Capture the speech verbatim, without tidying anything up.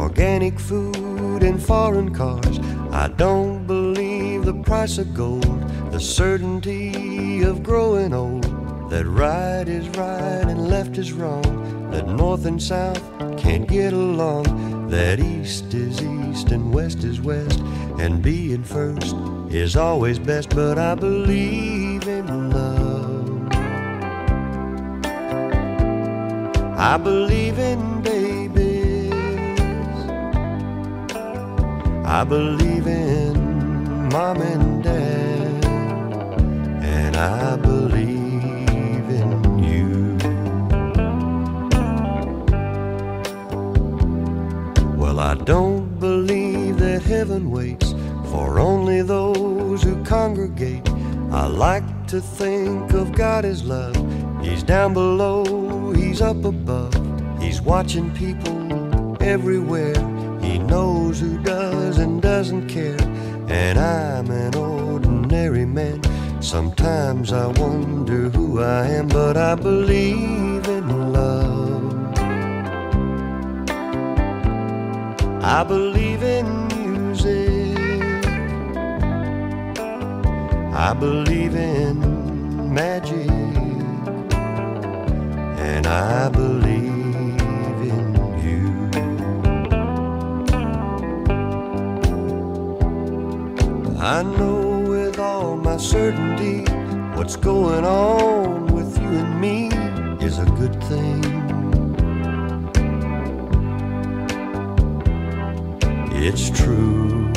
organic food and foreign cars. I don't believe the price of gold, the certainty of growing old, that right is right and left is wrong, that north and south can't get along, that east is east and west is west, and being first is always best. But I believe in love, I believe in babies, I believe in mom and dad, and I believe in you. Well, I don't believe that heaven waits for only those who congregate. I like to think of God as love. He's down below, He's up above. He's watching people everywhere. He knows who does and doesn't care. And I'm an ordinary man. Sometimes I wonder who I am, but I believe in love. I believe in music, I believe in magic, and I believe in you. I know with all my certainty what's going on with you and me is a good thing. It's true.